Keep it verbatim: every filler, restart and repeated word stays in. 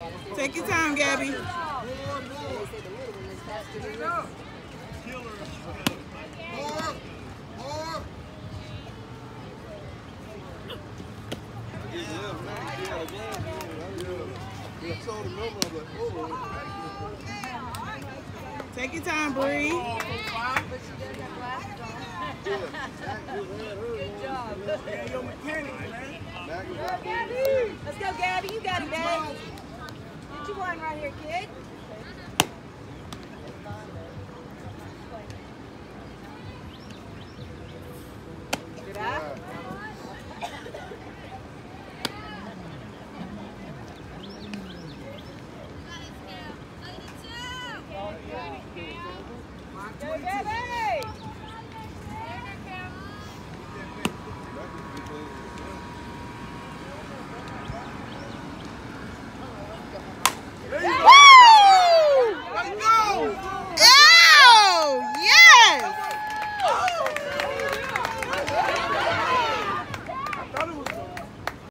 Take your time, Gabby. Take your time, Bree. Good job. Yeah, your mechanic, man. Let's go, Gabby. You got it, babe. Get you one right here, kid.